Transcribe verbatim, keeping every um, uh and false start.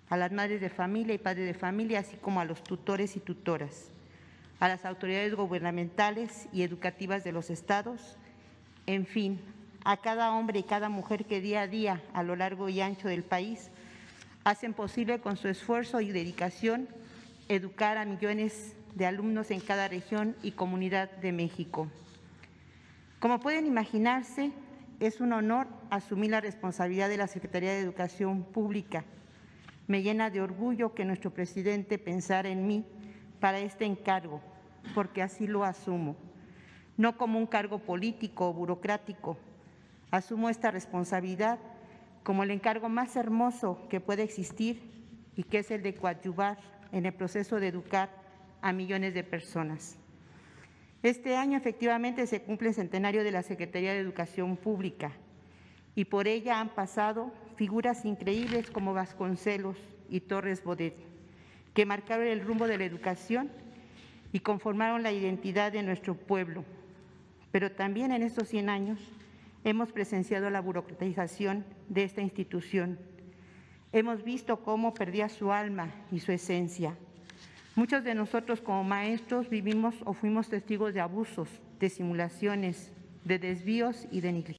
a las madres de familia y padres de familia, así como a los tutores y tutoras, a las autoridades gubernamentales y educativas de los estados, en fin, a cada hombre y cada mujer que día a día a lo largo y ancho del país hacen posible con su esfuerzo y dedicación educar a millones de alumnos en cada región y comunidad de México. Como pueden imaginarse, es un honor asumir la responsabilidad de la Secretaría de Educación Pública. Me llena de orgullo que nuestro presidente pensara en mí para este encargo, porque así lo asumo, no como un cargo político o burocrático. Asumo esta responsabilidad como el encargo más hermoso que puede existir y que es el de coadyuvar en el proceso de educar a millones de personas. Este año efectivamente se cumple el centenario de la Secretaría de Educación Pública y por ella han pasado figuras increíbles como Vasconcelos y Torres Bodet, que marcaron el rumbo de la educación y conformaron la identidad de nuestro pueblo. Pero también en estos cien años hemos presenciado la burocratización de esta institución. Hemos visto cómo perdía su alma y su esencia. Muchos de nosotros como maestros vivimos o fuimos testigos de abusos, de simulaciones, de desvíos y de negligencia.